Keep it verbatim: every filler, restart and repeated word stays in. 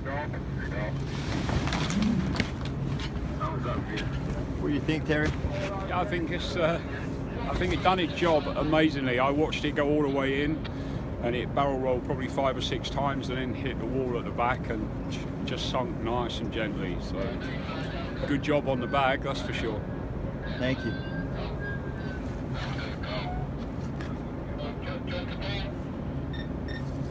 What do you think, Terry? Yeah, I think it's. Uh, I think it done its job amazingly. I watched it go all the way in, and it barrel rolled probably five or six times, and then hit the wall at the back and just sunk nice and gently. So, good job on the bag, that's for sure. Thank you.